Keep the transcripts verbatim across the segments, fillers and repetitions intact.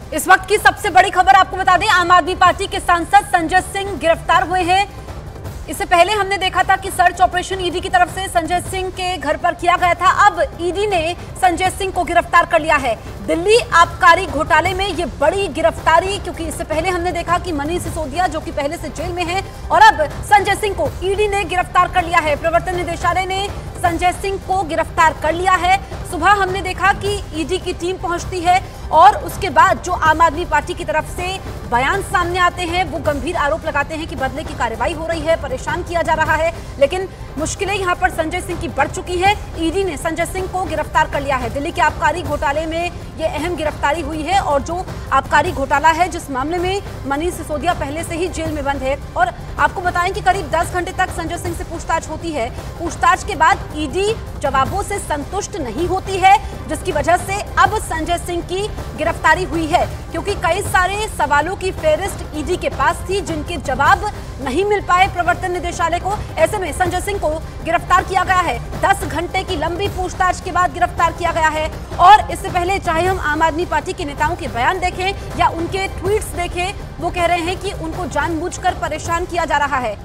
इस वक्त की सबसे बड़ी खबर आपको बता दें, आम आदमी पार्टी के सांसद संजय सिंह गिरफ्तार हुए हैं। इससे पहले हमने देखा था कि सर्च ऑपरेशन ईडी की तरफ से संजय सिंह के घर पर किया गया था। अब ईडी ने संजय सिंह को गिरफ्तार कर लिया है। दिल्ली आबकारी घोटाले में ये बड़ी गिरफ्तारी, क्योंकि इससे पहले हमने देखा कि मनीष सिसोदिया जो कि पहले से जेल में है, और अब संजय सिंह को ईडी ने गिरफ्तार कर लिया है। प्रवर्तन निदेशालय ने संजय सिंह को गिरफ्तार कर लिया है। सुबह हमने देखा कि ईडी की टीम पहुंचती है और उसके बाद जो आम आदमी पार्टी की तरफ से बयान सामने आते हैं, वो गंभीर आरोप लगाते हैं कि बदले की कार्रवाई हो रही है, परेशान किया जा रहा है। लेकिन मुश्किलें यहां पर संजय सिंह की बढ़ चुकी है। ईडी ने संजय सिंह को गिरफ्तार कर लिया है। दिल्ली के आबकारी घोटाले में ये अहम गिरफ्तारी हुई है, और जो आबकारी घोटाला है जिस मामले में मनीष सिसोदिया पहले से ही जेल में बंद है। और आपको बताएं कि करीब दस घंटे तक संजय सिंह से पूछताछ होती है। पूछताछ के बाद ईडी जवाबों से संतुष्ट नहीं होती है, जिसकी वजह से अब संजय सिंह की गिरफ्तारी हुई है, क्योंकि कई सारे सवालों की फेहरिस्त ईडी के पास थी जिनके जवाब नहीं मिल पाए प्रवर्तन निदेशालय को। ऐसे में संजय सिंह को गिरफ्तार किया गया है। दस घंटे की लंबी पूछताछ के बाद गिरफ्तार किया गया है। और इससे पहले चाहे हम आम आदमी पार्टी के नेताओं के बयान देखें या उनके ट्वीट्स देखें, वो कह रहे हैं कि उनको जानबूझकर परेशान किया जा रहा है।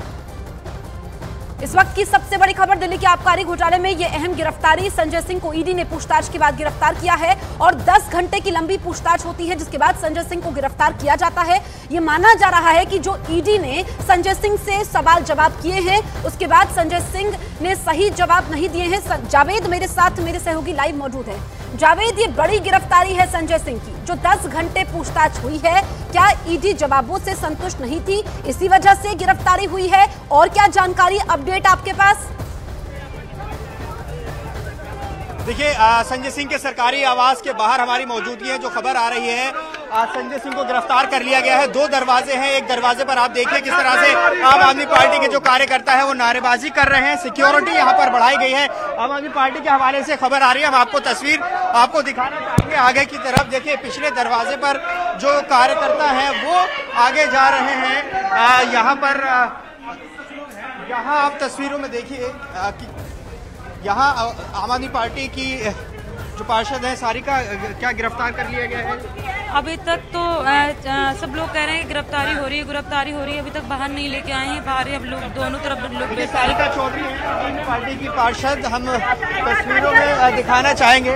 इस वक्त की सबसे बड़ी खबर, दिल्ली के आबकारी घोटाले में ये अहम गिरफ्तारी। संजय सिंह को ईडी ने पूछताछ के बाद गिरफ्तार किया है, और दस घंटे की लंबी पूछताछ होती है, जिसके बाद संजय सिंह को गिरफ्तार किया जाता है। ये माना जा रहा है कि जो ईडी ने संजय सिंह से सवाल जवाब किए हैं, उसके बाद संजय सिंह ने सही जवाब नहीं दिए हैं। जावेद मेरे साथ, मेरे सहयोगी लाइव मौजूद है। जावेद, ये बड़ी गिरफ्तारी है संजय सिंह की, जो दस घंटे पूछताछ हुई है। क्या ईडी जवाबों से संतुष्ट नहीं थी, इसी वजह से गिरफ्तारी हुई है? और क्या जानकारी, अपडेट आपके पास? देखिए, संजय सिंह के सरकारी आवास के बाहर हमारी मौजूदगी है। जो खबर आ रही है, आज संजय सिंह को गिरफ्तार कर लिया गया है। दो दरवाजे हैं, एक दरवाजे पर आप देखिए किस तरह से आम आदमी पार्टी के जो कार्यकर्ता है वो नारेबाजी कर रहे हैं। सिक्योरिटी यहाँ पर बढ़ाई गई है। आम आदमी पार्टी के हवाले से खबर आ रही है, हम आपको तस्वीर आपको दिखाना चाहेंगे आगे की तरफ। देखिए, पिछले दरवाजे पर जो कार्यकर्ता है वो आगे जा रहे हैं। यहाँ पर यहाँ आप तस्वीरों में देखिए कि यहाँ आम आदमी पार्टी की जो पार्षद है सारिका, क्या गिरफ्तार कर लिया गया है? अभी तक तो आ, आ, सब लोग कह रहे हैं गिरफ्तारी हो रही है, गिरफ्तारी हो रही है। अभी तक बाहर नहीं लेके आए हैं। बाहर अब लोग दोनों तरफ लोग। सारिका चौधरी है पार्टी की पार्षद, हम तस्वीरों में दिखाना चाहेंगे।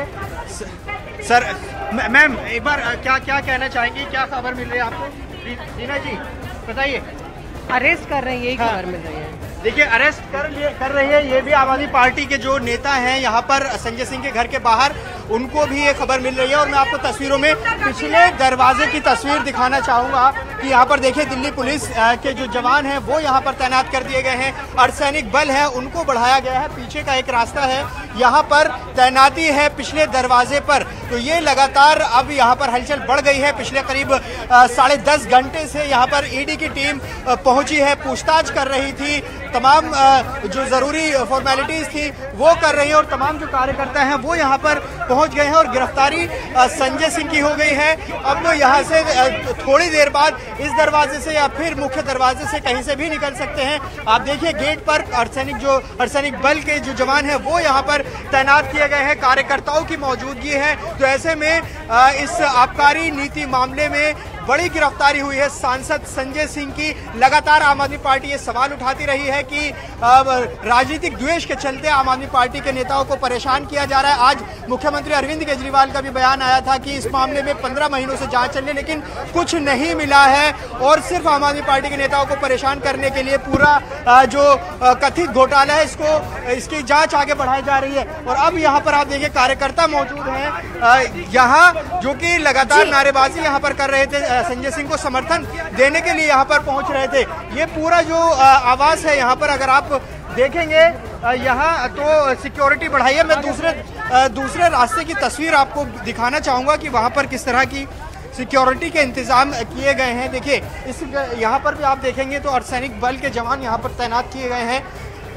सर, मैम एक बार क्या क्या कहना चाहेंगी, क्या खबर मिल रही है आपको? रीना जी बताइए। अरेस्ट कर रहे हैं, यही हाँ। खबर मिल रही है। देखिए, अरेस्ट कर लिए कर रही है। ये भी आम आदमी पार्टी के जो नेता हैं यहाँ पर संजय सिंह के घर के बाहर, उनको भी ये खबर मिल रही है। और मैं आपको तस्वीरों में पिछले दरवाजे की तस्वीर दिखाना चाहूंगा कि यहाँ पर देखिए दिल्ली पुलिस के जो जवान हैं वो यहाँ पर तैनात कर दिए गए हैं। अर्धसैनिक बल है, उनको बढ़ाया गया है। पीछे का एक रास्ता है, यहाँ पर तैनाती है पिछले दरवाजे पर। तो ये लगातार अब यहाँ पर हलचल बढ़ गई है। पिछले करीब साढ़े दस घंटे से यहाँ पर ईडी की टीम पहुंची है, पूछताछ कर रही थी, तमाम जो जरूरी फॉर्मेलिटीज थी वो कर रही है, और तमाम जो कार्यकर्ता हैं वो यहाँ पर पहुंच गए हैं। और गिरफ्तारी संजय सिंह की हो गई है। अब यहाँ से थोड़ी देर बाद इस दरवाजे से या फिर मुख्य दरवाजे से कहीं से भी निकल सकते हैं। आप देखिए, गेट पर अर्धसैनिक जो अर्धसैनिक बल के जो जवान हैं वो यहाँ पर तैनात किए गए हैं, कार्यकर्ताओं की मौजूदगी है। तो ऐसे में इस आबकारी नीति मामले में बड़ी गिरफ्तारी हुई है सांसद संजय सिंह की। लगातार आम आदमी पार्टी ये सवाल उठाती रही है कि राजनीतिक द्वेष के चलते आम आदमी पार्टी के नेताओं को परेशान किया जा रहा है। आज मुख्यमंत्री अरविंद केजरीवाल का भी बयान आया था कि इस मामले में पंद्रह महीनों से जांच चल रही, लेकिन कुछ नहीं मिला है, और सिर्फ आम आदमी पार्टी के नेताओं को परेशान करने के लिए पूरा जो कथित घोटाला है इसको इसकी जाँच आगे बढ़ाई जा रही है। और अब यहाँ पर आप देखिए कार्यकर्ता मौजूद हैं यहाँ, जो कि लगातार नारेबाजी यहाँ पर कर रहे थे, संजय सिंह को समर्थन देने के लिए यहाँ पर पहुंच रहे थे। ये पूरा जो आवास है यहाँ पर अगर आप देखेंगे, यहाँ तो सिक्योरिटी बढ़ाई है। मैं दूसरे दूसरे रास्ते की तस्वीर आपको दिखाना चाहूँगा कि वहाँ पर किस तरह की सिक्योरिटी के इंतजाम किए गए हैं। देखिए, इस यहाँ पर भी आप देखेंगे तो अर्धसैनिक बल के जवान यहाँ पर तैनात किए गए हैं।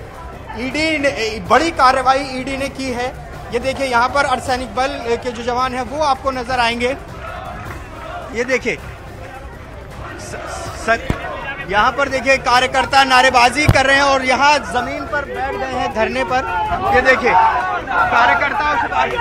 ईडी ने बड़ी कार्रवाई ईडी ने की है। ये देखिए, यहाँ पर अर्धसैनिक बल के जो जवान हैं वो आपको नजर आएंगे। ये देखिए, सर यहाँ पर देखिए कार्यकर्ता नारेबाजी कर रहे हैं और यहाँ जमीन पर बैठ गए हैं धरने पर। ये देखिए कार्यकर्ताओं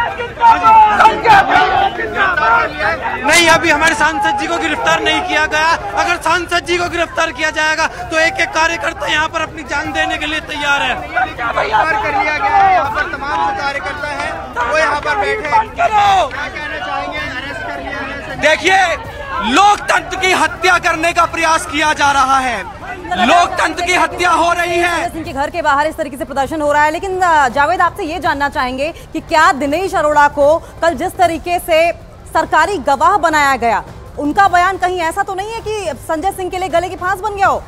नहीं, अभी हमारे सांसद जी को गिरफ्तार नहीं किया गया। अगर सांसद जी को गिरफ्तार किया जाएगा तो एक एक कार्यकर्ता यहाँ पर अपनी जान देने के लिए तैयार है। गिरफ्तार कर लिया गया है, यहाँ पर तमाम जो कार्यकर्ता है वो यहाँ पर बैठे। क्या कहना चाहेंगे? अरेस्ट कर लिया है। देखिए, लोकतंत्र की हत्या करने का प्रयास किया जा रहा है, लोकतंत्र की हत्या हो रही है। संजय सिंह के घर के बाहर इस तरीके से प्रदर्शन हो रहा है, लेकिन जावेद आपसे ये जानना चाहेंगे कि क्या दिनेश अरोड़ा को कल जिस तरीके से सरकारी गवाह बनाया गया, उनका बयान कहीं ऐसा तो नहीं है कि संजय सिंह के लिए गले की फांस बन गया हो?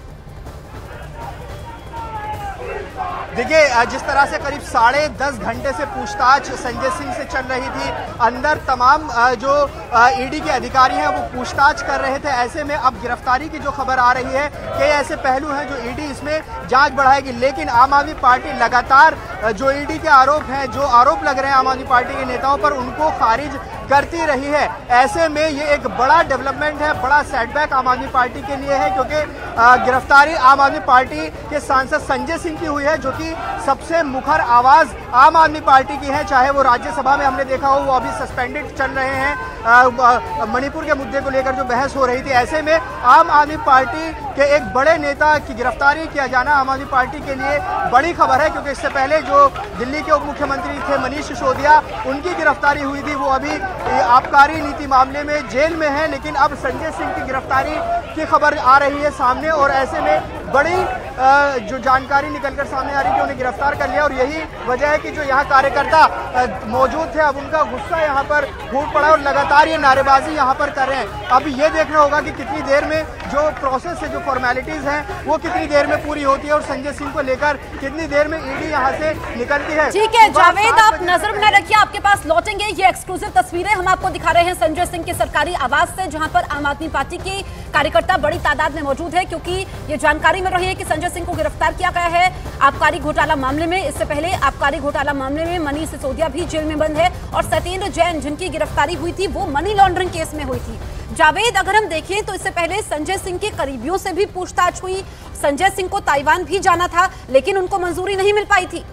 देखिए, जिस तरह से करीब साढ़े दस घंटे से पूछताछ संजय सिंह से चल रही थी, अंदर तमाम जो ईडी के अधिकारी हैं वो पूछताछ कर रहे थे, ऐसे में अब गिरफ्तारी की जो खबर आ रही है कई ऐसे पहलू हैं जो ईडी इसमें जांच बढ़ाएगी। लेकिन आम आदमी पार्टी लगातार जो ईडी के आरोप हैं, जो आरोप लग रहे हैं आम आदमी पार्टी के नेताओं पर, उनको खारिज करती रही है। ऐसे में ये एक बड़ा डेवलपमेंट है, बड़ा सेटबैक आम आदमी पार्टी के लिए है, क्योंकि गिरफ्तारी आम आदमी पार्टी के सांसद संजय सिंह की हुई है, जो कि सबसे मुखर आवाज आम आदमी पार्टी की है। चाहे वो राज्यसभा में हमने देखा हो, वो अभी सस्पेंडेड चल रहे हैं, मणिपुर के मुद्दे को लेकर जो बहस हो रही थी। ऐसे में आम आदमी पार्टी के एक बड़े नेता की गिरफ्तारी किया जाना आम आदमी पार्टी के लिए बड़ी खबर है, क्योंकि इससे पहले जो दिल्ली के उप मुख्यमंत्री थे मनीष सिसोदिया, उनकी गिरफ्तारी हुई थी, वो अभी आबकारी नीति मामले में जेल में है। लेकिन अब संजय सिंह की गिरफ्तारी की खबर आ रही है सामने, और ऐसे में बड़ी जो जानकारी निकलकर सामने आ रही है कि उन्हें गिरफ्तार कर लिया। और यही वजह है कि जो यहाँ कार्यकर्ता मौजूद थे, अब उनका गुस्सा यहाँ पर फूट पड़ा और लगातार ये नारेबाजी यहाँ पर कर रहे हैं। अब ये देखना होगा कि कितनी देर में जो प्रोसेस है, जो फॉर्मेलिटीज हैं, वो कितनी देर में पूरी होती है और संजय सिंह को लेकर कितनी देर में ईडी यहाँ से निकलती है। ठीक है जावेद, आप नजर बनाए रखिए, आपके पास लौटेंगे। ये एक्सक्लूसिव तस्वीरें हम आपको दिखा रहे हैं संजय सिंह के सरकारी आवास से, जहां पर आम आदमी पार्टी के कार्यकर्ता बड़ी तादाद में मौजूद है, क्योंकि ये जानकारी मिल रही है कि संजय सिंह को गिरफ्तार किया गया है आबकारी घोटाला मामले में। इससे पहले आबकारी घोटाला मामले में मनीष सिसोदिया भी जेल में बंद है, और सत्येंद्र जैन जिनकी गिरफ्तारी हुई थी वो मनी लॉन्ड्रिंग केस में हुई थी। जावेद, अगर हम देखें तो इससे पहले संजय सिंह के करीबियों से भी पूछताछ हुई। संजय सिंह को ताइवान भी जाना था, लेकिन उनको मंजूरी नहीं मिल पाई थी।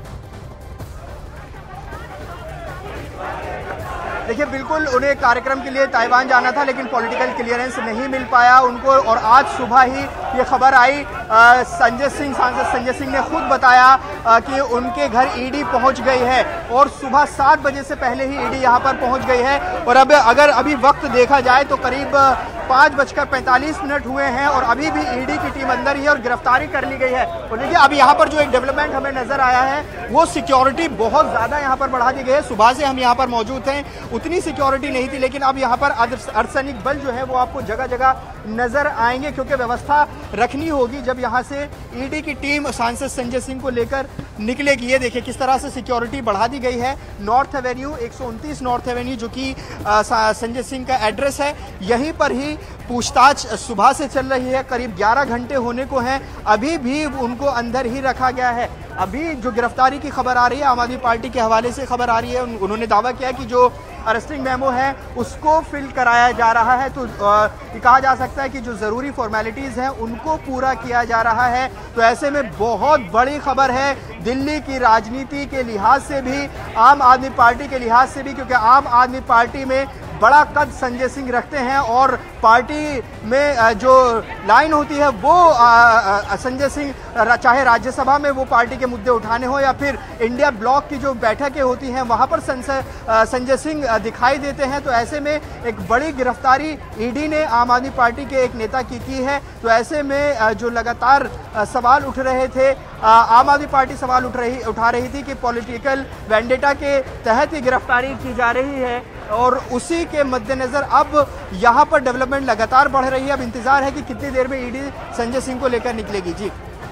देखिए, बिल्कुल उन्हें कार्यक्रम के लिए ताइवान जाना था, लेकिन पॉलिटिकल क्लियरेंस नहीं मिल पाया उनको। और आज सुबह ही ये खबर आई, संजय सिंह सांसद संजय सिंह ने खुद बताया आ, कि उनके घर ईडी पहुंच गई है, और सुबह सात बजे से पहले ही ईडी यहां पर पहुंच गई है। और अब अगर अभी वक्त देखा जाए तो करीब पाँच बजकर पैंतालीस मिनट हुए हैं, और अभी भी ईडी की टीम अंदर ही है और गिरफ्तारी कर ली गई है। और देखिए, अब यहाँ पर जो एक डेवलपमेंट हमें नजर आया है, वो सिक्योरिटी बहुत ज्यादा यहाँ पर बढ़ा दी गई है। सुबह से हम यहाँ पर मौजूद हैं, उतनी सिक्योरिटी नहीं थी, लेकिन अब यहाँ पर अर्धसैनिक बल जो है वो आपको जगह जगह नजर आएंगे, क्योंकि व्यवस्था रखनी होगी जब यहाँ से ईडी की टीम सांसद संजय सिंह को लेकर निकलेगी। ये देखिए किस तरह से सिक्योरिटी बढ़ा दी गई है। नॉर्थ एवेन्यू एक सौ उनतीस नॉर्थ एवेन्यू, जो कि संजय सिंह का एड्रेस है, यहीं पर ही पूछताछ सुबह से चल रही है। करीब ग्यारह घंटे होने को हैं, अभी भी उनको अंदर ही रखा गया है। अभी जो गिरफ्तारी की खबर आ रही है, आम आदमी पार्टी के हवाले से खबर आ रही है, उन्होंने दावा किया कि जो अरेस्टिंग मेमो है उसको फिल कराया जा रहा है। तो ये कहा जा सकता है कि जो ज़रूरी फॉर्मेलिटीज़ हैं उनको पूरा किया जा रहा है। तो ऐसे में बहुत बड़ी खबर है दिल्ली की राजनीति के लिहाज से भी, आम आदमी पार्टी के लिहाज से भी, क्योंकि आम आदमी पार्टी में बड़ा कद संजय सिंह रखते हैं, और पार्टी में जो लाइन होती है वो संजय सिंह, चाहे राज्यसभा में वो पार्टी के मुद्दे उठाने हो या फिर इंडिया ब्लॉक की जो बैठकें होती हैं वहाँ पर संजय सिंह दिखाई देते हैं। तो ऐसे में एक बड़ी गिरफ्तारी ईडी ने आम आदमी पार्टी के एक नेता की की है। तो ऐसे में जो लगातार सवाल उठ रहे थे, आम आदमी पार्टी सवाल उठ रही उठा रही थी कि पॉलिटिकल वेंडेटा के तहत ही गिरफ्तारी की जा रही है, और उसी के मद्देनजर अब यहाँ पर डेवलपमेंट लगातार बढ़ रही है। अब इंतजार है कि कितनी देर में ईडी संजय सिंह को लेकर निकलेगी। जी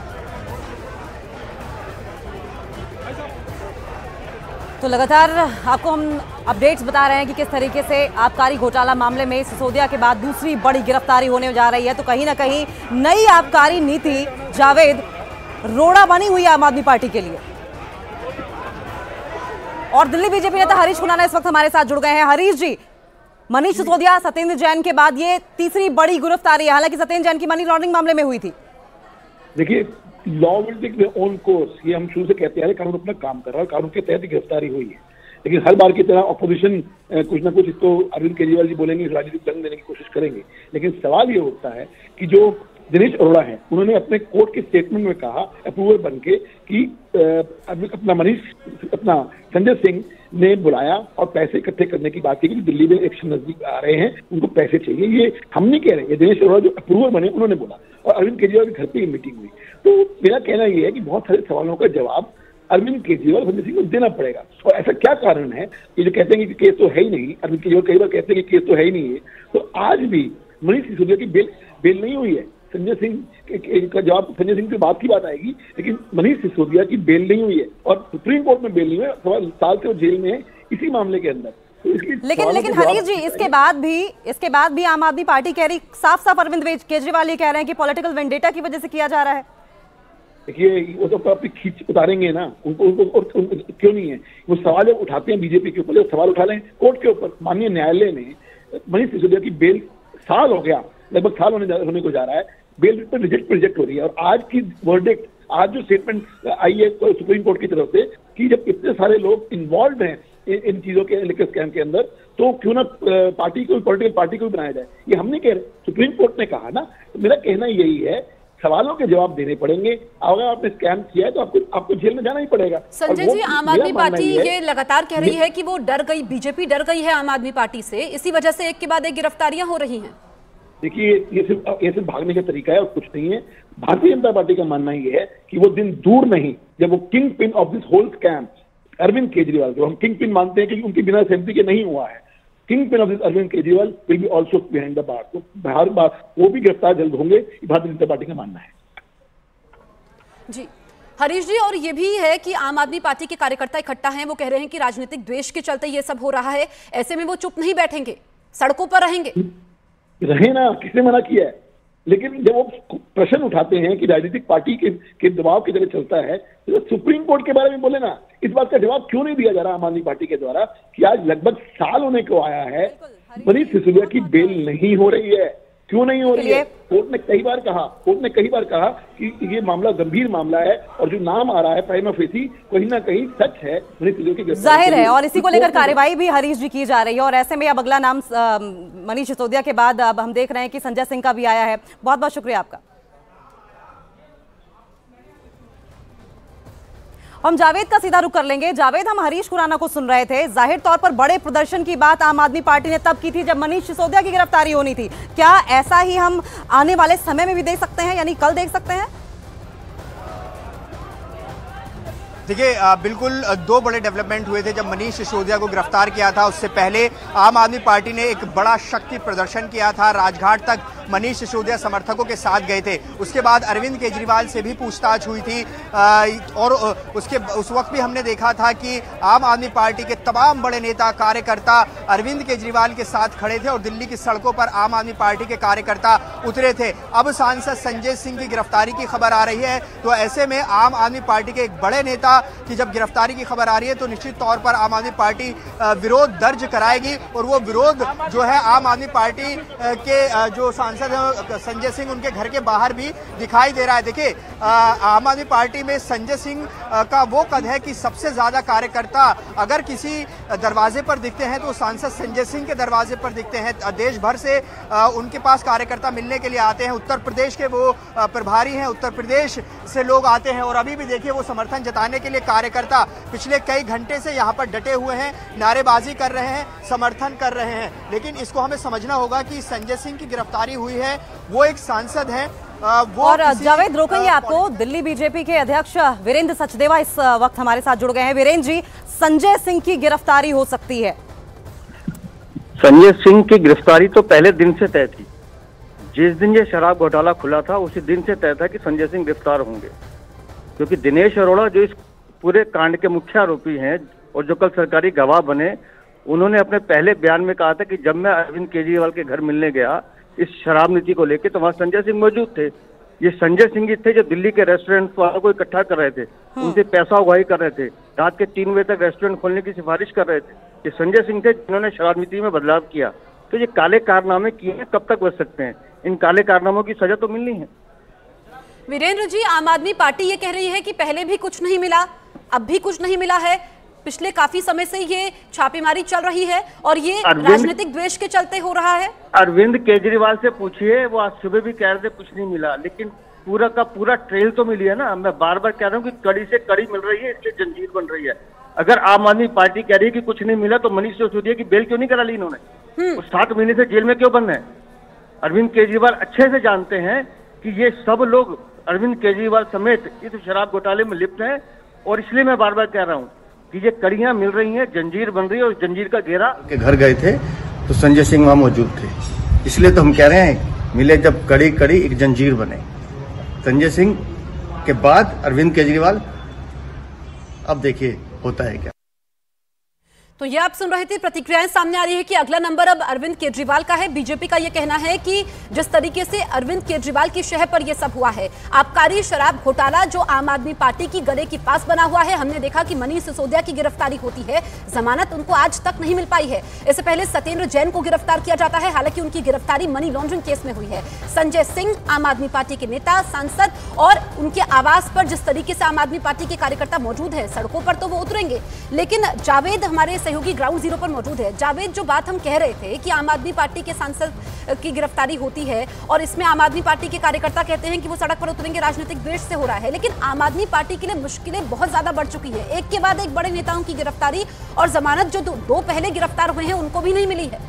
तो लगातार आपको हम अपडेट्स बता रहे हैं कि किस तरीके से आबकारी घोटाला मामले में सिसोदिया के बाद दूसरी बड़ी गिरफ्तारी होने जा रही है। तो कहीं ना कहीं नई आबकारी नीति जावेद रोड़ा बनी हुई है आम आदमी पार्टी के लिए। और दिल्ली बीजेपी नेता हरीश खुराना इस वक्त हमारे साथ जुड़ गए हैं। हरीश जी, मनीष सिसोदिया, सत्येंद्र जैन के बाद ये तीसरी बड़ी गिरफ्तारी है। हालांकि सत्येंद्र जैन की मनी लॉन्ड्रिंग मामले में हुई थी। देखिए, law will take their own course, ये हम शुरू से कहते आ रहे, कानून अपना काम कर रहा है, कानून के तहत गिरफ्तारी हुई है। लेकिन हर बार की तरह अपोजिशन कुछ ना कुछ इसको अरविंद केजरीवाल जी बोलेंगे, राजनीतिक जंग देने की कोशिश करेंगे। लेकिन सवाल ये उठता है कि जो दिनेश अरोड़ा है, उन्होंने अपने कोर्ट के स्टेटमेंट में कहा अप्रूवर बन के कि अपना मनीष अपना संजय सिंह ने बुलाया और पैसे इकट्ठे करने की बात की कि दिल्ली में इलेक्शन नजदीक आ रहे हैं, उनको पैसे चाहिए। ये हम नहीं कह रहे, ये दिनेश अरोड़ा जो अप्रूवर बने उन्होंने बोला, और अरविंद केजरीवाल के घर पे मीटिंग हुई। तो मेरा कहना यह है कि बहुत सारे सवालों का जवाब अरविंद केजरीवाल संजय सिंह को देना पड़ेगा। और ऐसा क्या कारण है, ये जो कहते हैं कि केस तो है ही नहीं, अरविंद केजरीवाल कई बार कहते हैं कि केस तो है ही नहीं है, तो आज भी मनीष सिसोदिया की बेल बेल नहीं हुई है। संजय सिंह का जवाब संजय सिंह की बात की बात आएगी, लेकिन मनीष सिसोदिया की बेल नहीं हुई है और सुप्रीम कोर्ट में बेल नहीं हुई है। सवा साल से वो जेल में है इसी मामले के अंदर। तो लेकिन लेकिन हरीश जी, इसके बाद भी इसके बाद भी आम आदमी पार्टी कह रही, साफ साफ अरविंद केजरीवाल ये कह रहे हैं कि पॉलिटिकल वेंडेटा की वजह से किया जा रहा है। देखिए, वो तो अपनी खींच उतारेंगे ना, उनको उनको और, उनको क्यों नहीं है, वो सवाल जब उठाते हैं बीजेपी के ऊपर, सवाल उठा लें कोर्ट के ऊपर। माननीय न्यायालय ने मनीष सिसोदिया की बेल, साल हो गया, लगभग साल होने होने को जा रहा है, बेल पर रिजेक्ट रिजेक्ट हो रही है। और आज की वर्डिक्ट, आज जो स्टेटमेंट आई है सुप्रीम कोर्ट की तरफ से कि जब इतने सारे लोग इन्वॉल्व हैं इन चीजों के लिकर स्कैम के अंदर, तो क्यों ना पार्टी को, पॉलिटिकल पार्टी को भी बनाया जाए। ये हम नहीं कह रहे, सुप्रीम कोर्ट ने कहा ना। तो मेरा कहना यही है, सवालों के जवाब देने पड़ेंगे। अगर आपने स्कैम किया है तो आपको आपको जेल में जाना ही पड़ेगा। संजय जी, आम आदमी पार्टी ये लगातार कह रही है कि वो डर गई, बीजेपी डर गई है आम आदमी पार्टी से, इसी वजह से एक के बाद एक गिरफ्तारियां हो रही हैं। देखिए, ये सिर्फ ये सिर्फ भागने का तरीका है और कुछ नहीं है। भारतीय जनता पार्टी का मानना ये है कि वो दिन दूर नहीं जब वो king pin of this whole scam Arvind Kejriwal, जो हम किंग पिन मानते हैं क्योंकि उनकी बिना सहमति के नहीं हुआ है, king pin of this Arvind Kejriwal will be also behind the bar. तो हर बार वो भी गिरफ्तार जल्द होंगे, भारतीय जनता पार्टी का मानना है। जी हरीश जी, और ये भी है कि आम आदमी पार्टी के कार्यकर्ता इकट्ठा हैं, वो कह रहे हैं कि राजनीतिक द्वेष के चलते ये सब हो रहा है, ऐसे में वो चुप नहीं बैठेंगे, सड़कों पर रहेंगे। रहे ना, किसने मना किया है? लेकिन जब वो प्रश्न उठाते हैं कि राजनीतिक पार्टी के, के दबाव की तरह चलता है, तो सुप्रीम कोर्ट के बारे में बोले ना। इस बात का जवाब क्यों नहीं दिया जा रहा आम आदमी पार्टी के द्वारा कि आज लगभग साल होने को आया है, मनीष सिसोदिया की बेल नहीं हो रही है। क्यों नहीं हो रही है? कोर्ट ने कई बार कहा कोर्ट ने कई बार कहा कि ये मामला गंभीर मामला है, और जो नाम आ रहा है प्राइमा फेसी कहीं ना कहीं सच है, जाहिर है, और इसी को लेकर कार्रवाई भी हरीश जी की जा रही है। और ऐसे में अब अगला नाम मनीष सिसोदिया के बाद अब हम देख रहे हैं कि संजय सिंह का भी आया है। बहुत बहुत शुक्रिया आपका। हम जावेद का सीधा रुख कर लेंगे। जावेद, हम हरीश खुराना को सुन रहे थे, जाहिर तौर पर बड़े प्रदर्शन की बात आम आदमी पार्टी ने तब की थी जब मनीष सिसोदिया की गिरफ्तारी होनी थी। क्या ऐसा ही हम आने वाले समय में भी देख सकते हैं, यानी कल देख सकते हैं? देखिए, बिल्कुल दो बड़े डेवलपमेंट हुए थे जब मनीष सिसोदिया को गिरफ्तार किया था। उससे पहले आम आदमी पार्टी ने एक बड़ा शक्ति प्रदर्शन किया था, राजघाट तक मनीष सिसोदिया समर्थकों के साथ गए थे। उसके बाद अरविंद केजरीवाल से भी पूछताछ हुई थी, और उसके उस वक्त भी हमने देखा था कि आम आदमी पार्टी के तमाम बड़े नेता कार्यकर्ता अरविंद केजरीवाल के साथ खड़े थे और दिल्ली की सड़कों पर आम आदमी पार्टी के कार्यकर्ता उतरे थे। अब सांसद संजय सिंह की गिरफ्तारी की खबर आ रही है, तो ऐसे में आम आदमी पार्टी के एक बड़े नेता की जब गिरफ्तारी की खबर आ रही है, तो निश्चित तौर पर आम आदमी पार्टी विरोध दर्ज कराएगी। और वो विरोध जो है आम आदमी पार्टी के जो सांसद हैं संजय सिंह, उनके घर के बाहर भी दिखाई दे रहा है। देखिए, आम आदमी पार्टी में संजय सिंह का वो कद है कि सबसे ज्यादा कार्यकर्ता अगर किसी दरवाजे पर दिखते हैं तो सांसद संजय सिंह के दरवाजे पर दिखते हैं। देश भर से उनके पास कार्यकर्ता मिलने के लिए आते हैं। उत्तर प्रदेश के वो प्रभारी हैं, उत्तर प्रदेश से लोग आते हैं, और अभी भी देखिए वो समर्थन जताने के लिए कार्यकर्ता पिछले कई घंटे से यहाँ पर डटे हुए हैं, नारेबाजी कर रहे हैं, समर्थन कर रहे हैं। लेकिन इसको हमें समझना होगा कि संजय सिंह की गिरफ्तारी हुई है, वो एक सांसद है। वो और जावेद, रोकेंगे आपको। दिल्ली बीजेपी के अध्यक्ष वीरेंद्र सचदेवा इस वक्त हमारे साथ जुड़ गए हैं। वीरेंद्र जी, संजय सिंह की गिरफ्तारी हो सकती है? संजय सिंह की गिरफ्तारी तो पहले दिन से तय थी। जिस दिन ये शराब घोटाला खुला था उसी दिन से तय था कि संजय सिंह गिरफ्तार होंगे, क्योंकि दिनेश अरोड़ा जो इस पूरे कांड के मुख्य आरोपी हैं और जो कल सरकारी गवाह बने, उन्होंने अपने पहले बयान में कहा था कि जब मैं अरविंद केजरीवाल के घर मिलने गया इस शराब नीति को लेकर, तो वहां संजय सिंह मौजूद थे। ये संजय सिंह ही थे जो दिल्ली के रेस्टोरेंट वालों को इकट्ठा कर रहे थे, उनसे पैसा उगाही कर रहे थे, रात के तीन बजे तक रेस्टोरेंट खोलने की सिफारिश कर रहे थे। ये संजय सिंह थे जिन्होंने शराब नीति में बदलाव किया तो ये काले कारनामे किए हैं, कब तक बच सकते हैं? इन काले कारनामों की सजा तो मिलनी है। वीरेंद्र जी, आम आदमी पार्टी ये कह रही है कि पहले भी कुछ नहीं मिला, अब भी कुछ नहीं मिला है, पिछले काफी समय से ये छापेमारी चल रही है और ये राजनीतिक द्वेष के चलते हो रहा है। अरविंद केजरीवाल से पूछिए, वो आज सुबह भी कह रहे थे कुछ नहीं मिला, लेकिन पूरा का पूरा ट्रेल तो मिली है ना। मैं बार बार कह रहा हूँ कि कड़ी से कड़ी मिल रही है, इसलिए जंजीर बन रही है। अगर आम आदमी पार्टी कह रही है कि कुछ नहीं मिला, तो मनीष सिसोदिया की बेल क्यों नहीं करा ली इन्होंने? वो सात महीने से जेल में क्यों बंद है? अरविंद केजरीवाल अच्छे से जानते हैं कि ये सब लोग अरविंद केजरीवाल समेत इस शराब घोटाले में लिप्त हैं, और इसलिए मैं बार बार कह रहा हूँ कि ये कड़ियां मिल रही हैं, जंजीर बन रही है, और जंजीर का घेरा के घर गए थे तो संजय सिंह वहां मौजूद थे, इसलिए तो हम कह रहे हैं मिले जब कड़ी कड़ी एक जंजीर बने। संजय सिंह के बाद अरविंद केजरीवाल, अब देखिए होता है क्या। तो ये आप सुन रहे थे, प्रतिक्रियाएं सामने आ रही है कि अगला नंबर अब अरविंद केजरीवाल का है। बीजेपी का ये कहना है कि जिस तरीके से अरविंद केजरीवाल की शह पर यह सब हुआ है, आबकारी शराब घोटाला जो आम आदमी पार्टी की गले की पास बना हुआ है। हमने देखा कि मनीष सिसोदिया की गिरफ्तारी होती है, जमानत उनको आज तक नहीं मिल पाई है। इससे पहले सत्येंद्र जैन को गिरफ्तार किया जाता है, हालांकि उनकी गिरफ्तारी मनी लॉन्ड्रिंग केस में हुई है। संजय सिंह आम आदमी पार्टी के नेता, सांसद, और उनके आवास पर जिस तरीके से आम आदमी पार्टी के कार्यकर्ता मौजूद है, सड़कों पर तो वो उतरेंगे, लेकिन जावेद हमारे सहयोगी ग्राउंड जीरो पर मौजूद है। जावेद, जो बात हम कह रहे थे कि आम आदमी पार्टी के सांसद की गिरफ्तारी होती है और इसमें आम आदमी पार्टी के कार्यकर्ता कहते हैं कि वो सड़क पर उतरेंगे, राजनीतिक द्वेष से हो रहा है, लेकिन आम आदमी पार्टी के लिए मुश्किलें बहुत ज्यादा बढ़ चुकी है। एक के बाद एक बड़े नेताओं की गिरफ्तारी, और जमानत जो दो, दो पहले गिरफ्तार हुए हैं उनको भी नहीं मिली है।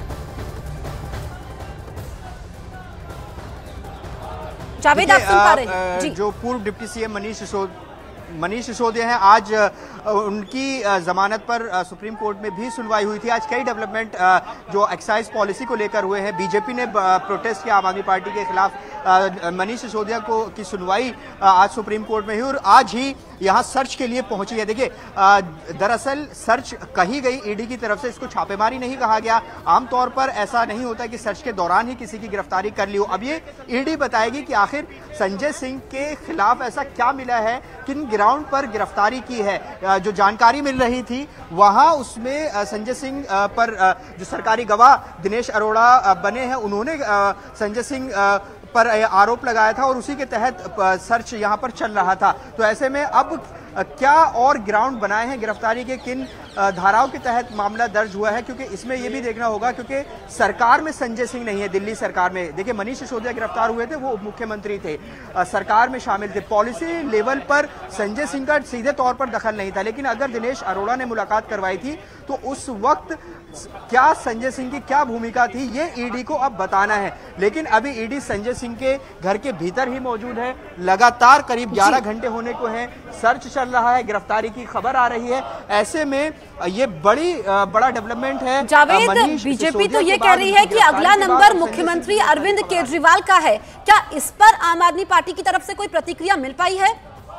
जावेद, आप सुन पा रहे हैं जी? जो पूर्व डिप्टी सीएम मनीष सिसोदिया मनीष सिसोदिया हैं, आज उनकी जमानत पर सुप्रीम कोर्ट में भी सुनवाई हुई थी। आज कई डेवलपमेंट जो एक्साइज पॉलिसी को लेकर हुए हैं, बीजेपी ने प्रोटेस्ट किया आम आदमी पार्टी के खिलाफ। मनीष सिसोदिया को की सुनवाई आज सुप्रीम कोर्ट में हुई और आज ही यहां सर्च के लिए पहुंची है। देखिए, दरअसल सर्च कही गई ईडी की तरफ से, इसको छापेमारी नहीं कहा गया। आमतौर पर ऐसा नहीं होता कि सर्च के दौरान ही किसी की गिरफ्तारी कर ली हो। अब ये ईडी बताएगी कि आखिर संजय सिंह के खिलाफ ऐसा क्या मिला है, किन ग्राउंड पर गिरफ्तारी की है। जो जानकारी मिल रही थी वहां उसमें संजय सिंह पर जो सरकारी गवाह दिनेश अरोड़ा बने हैं, उन्होंने संजय सिंह पर आरोप लगाया था और उसी के तहत सर्च यहां पर चल रहा था। तो ऐसे में अब क्या और ग्राउंड बनाए हैं, गिरफ्तारी के किन धाराओं के तहत मामला दर्ज हुआ है, क्योंकि इसमें यह भी देखना होगा, क्योंकि सरकार में संजय सिंह नहीं है। दिल्ली सरकार में देखिए, मनीष सिसोदिया गिरफ्तार हुए थे, वो उप मुख्यमंत्री थे, सरकार में शामिल थे। पॉलिसी लेवल पर संजय सिंह का सीधे तौर पर दखल नहीं था, लेकिन अगर दिनेश अरोड़ा ने मुलाकात करवाई थी तो उस वक्त क्या संजय सिंह की क्या भूमिका थी, ये ईडी को अब बताना है। लेकिन अभी ईडी संजय सिंह के घर के भीतर ही मौजूद है, लगातार करीब ग्यारह घंटे होने को हैं, सर्च चल रहा है, गिरफ्तारी की खबर आ रही है। ऐसे में ये बड़ी बड़ा डेवलपमेंट है। जावेद, बीजेपी तो ये कह रही है कि अगला नंबर मुख्यमंत्री अरविंद केजरीवाल का है, क्या इस पर आम आदमी पार्टी की तरफ से कोई प्रतिक्रिया मिल पाई है?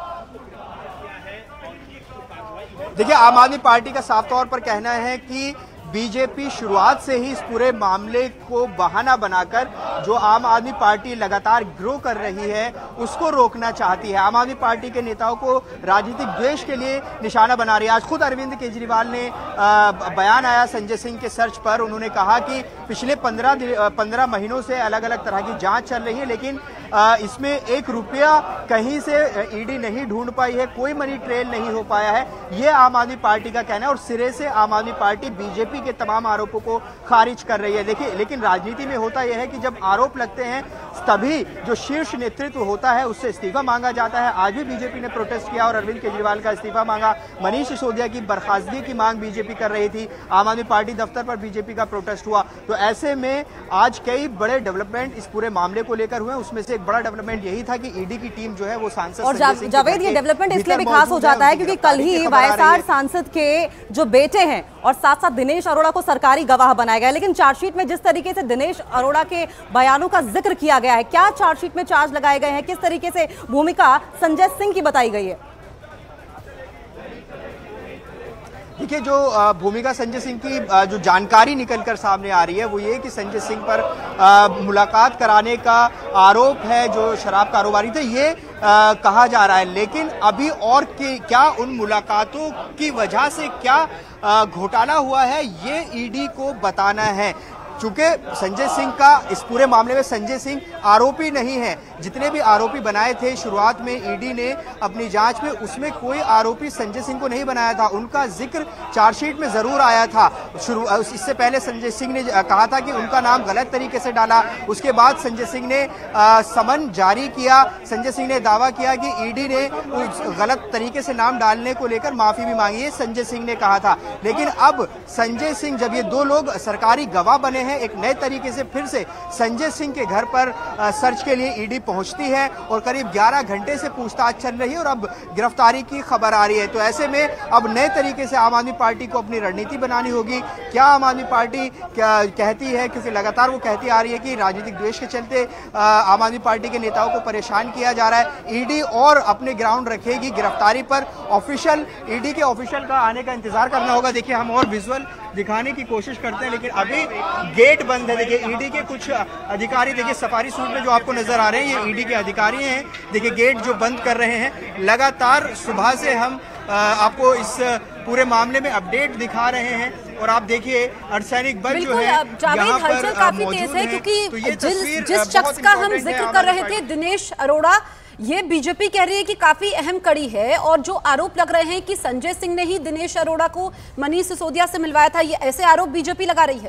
देखिए, आम आदमी पार्टी का साफ तौर पर कहना है कि बीजेपी शुरुआत से ही इस पूरे मामले को बहाना बनाकर जो आम आदमी पार्टी लगातार ग्रो कर रही है उसको रोकना चाहती है। आम आदमी पार्टी के नेताओं को राजनीतिक द्वेष के लिए निशाना बना रही है। आज खुद अरविंद केजरीवाल ने आ, बयान आया संजय सिंह के सर्च पर, उन्होंने कहा कि पिछले पंद्रह पंद्रह महीनों से अलग अलग तरह की जांच चल रही है, लेकिन आ, इसमें एक रुपया कहीं से ईडी नहीं ढूंढ पाई है, कोई मनी ट्रेल नहीं हो पाया है, ये आम आदमी पार्टी का कहना है। और सिरे से आम आदमी पार्टी बीजेपी के तमाम आरोपों को खारिज कर रही है। देखिए, लेकिन राजनीति में होता यह है कि जब आरोप लगते हैं तभी जो शीर्ष नेतृत्व होता है उससे इस्तीफा मांगा जाता है। आज भी बीजेपी ने प्रोटेस्ट किया और अरविंद केजरीवाल का इस्तीफा मांगा। मनीष सिसोदिया की बर्खास्तगी की मांग बीजेपी कर रही थी, आम आदमी पार्टी दफ्तर पर बीजेपी का प्रोटेस्ट हुआ। तो ऐसे में आज कई बड़े डेवलपमेंट इस पूरे मामले को लेकर हुए। उसमें से एक बड़ा डेवलपमेंट यही था कि ईडी की टीम जो है वो सांसद और जावेद, ये डेवलपमेंट इसलिए भी खास हो जाता है क्योंकि कल ही वाईएसआर सांसद के जो बेटे हैं और साथ साथ दिनेश अरोड़ा को सरकारी गवाह बनाया गया, लेकिन चार्जशीट में जिस तरीके से दिनेश अरोड़ा के बयानों का जिक्र किया गया है, क्या चार्जशीट में चार्ज लगाए गए हैं, किस तरीके से भूमिका संजय सिंह की बताई गई है? देखिए, जो भूमिका संजय सिंह की जो जानकारी निकलकर सामने आ रही है वो ये कि संजय सिंह पर आ, मुलाकात कराने का आरोप है, जो शराब कारोबारी थे, ये आ, कहा जा रहा है। लेकिन अभी और के, क्या उन मुलाकातों की वजह से क्या घोटाला हुआ है, ये ईडी को बताना है। चूंकि संजय सिंह का इस पूरे मामले में संजय सिंह आरोपी नहीं है। जितने भी आरोपी बनाए थे शुरुआत में ईडी ने अपनी जांच में, उसमें कोई आरोपी संजय सिंह को नहीं बनाया था। उनका जिक्र चार्जशीट में जरूर आया था। शुरू इससे पहले संजय सिंह ने कहा था कि उनका नाम गलत तरीके से डाला। उसके बाद संजय सिंह ने आ, समन जारी किया। संजय सिंह ने दावा किया कि ईडी ने उस गलत तरीके से नाम डालने को लेकर माफी भी मांगी है, संजय सिंह ने कहा था। लेकिन अब संजय सिंह, जब ये दो लोग सरकारी गवाह बने हैं, एक नए तरीके से फिर से संजय सिंह के घर पर आ, सर्च के लिए ईडी पहुंचती है और करीब ग्यारह घंटे से पूछताछ चल रही है और अब गिरफ्तारी की खबर आ रही है। तो ऐसे में अब नए तरीके से आम आदमी पार्टी को अपनी रणनीति बनानी होगी। क्या आम आदमी पार्टी क्या कहती है, क्योंकि लगातार वो कहती आ रही है कि राजनीतिक द्वेष के चलते आम आदमी पार्टी के नेताओं को परेशान किया जा रहा है। ईडी और अपने ग्राउंड रखेगी गिरफ्तारी पर। ऑफिशियल ईडी के ऑफिशियल का आने का इंतजार करना होगा। देखिए, हम और विजुअल दिखाने की कोशिश करते हैं, लेकिन अभी गेट बंद है। देखिए, ईडी के कुछ अधिकारी, देखिए सफारी सूट में जो आपको नजर आ रहे हैं, ये ईडी के अधिकारी हैं। देखिए, गेट जो बंद कर रहे हैं। लगातार सुबह से हम आपको इस पूरे मामले में अपडेट दिखा रहे हैं और आप देखिए अर्धसैनिक बल जो है यहाँ पर काफी तेज है, क्योंकि तो जिस जिस शख्स का हम जिक्र कर रहे थे, दिनेश अरोड़ा, ये बीजेपी कह रही है कि काफी अहम कड़ी है और जो आरोप लग रहे हैं कि संजय सिंह ने ही दिनेश अरोड़ा को मनीष सिसोदिया से मिलवाया था, ये ऐसे आरोप बीजेपी लगा रही है।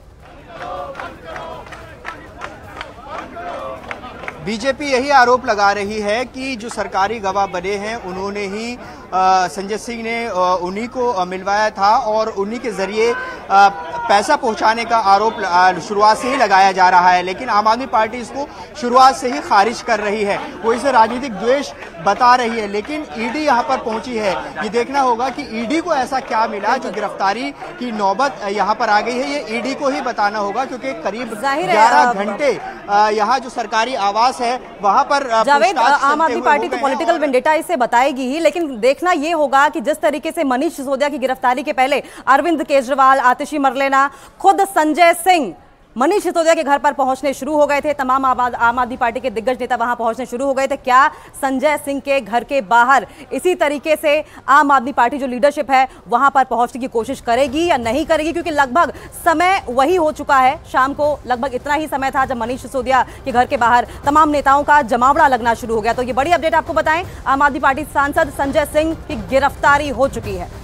बीजेपी यही आरोप लगा रही है कि जो सरकारी गवाह बने हैं उन्होंने ही संजय सिंह ने उन्हीं को मिलवाया था और उन्हीं के जरिए पैसा पहुंचाने का आरोप शुरुआत से ही लगाया जा रहा है। लेकिन आम आदमी पार्टी इसको शुरुआत से ही खारिज कर रही है। वो इसे राजनीतिक द्वेष बता रही है। लेकिन ईडी यहाँ पर पहुंची है। ये देखना होगा कि ईडी को ऐसा क्या मिला जो गिरफ्तारी की नौबत यहाँ पर आ गई है। ये ईडी को ही बताना होगा, क्योंकि करीब ग्यारह घंटे यहाँ जो सरकारी आवास है वहां पर जावेद, आम आदमी पार्टी तो पॉलिटिकल वेंडेटा इसे बताएगी ही, लेकिन देखना ये होगा कि जिस तरीके से मनीष सिसोदिया की गिरफ्तारी के पहले अरविंद केजरीवाल, आतिशी मरलेना, खुद संजय सिंह मनीष सिसोदिया के घर पर पहुंचने शुरू हो गए थे। तमाम आम आदमी पार्टी के दिग्गज नेता वहां पहुंचने शुरू हो गए थे। क्या संजय सिंह के घर के बाहर इसी तरीके से आम आदमी पार्टी जो लीडरशिप है वहां पर पहुंचने की कोशिश करेगी या नहीं करेगी? क्योंकि लगभग समय वही हो चुका है। शाम को लगभग इतना ही समय था जब मनीष सिसोदिया के घर के बाहर तमाम नेताओं का जमावड़ा लगना शुरू हो गया। तो ये बड़ी अपडेट आपको बताएं, आम आदमी पार्टी सांसद संजय सिंह की गिरफ्तारी हो चुकी है।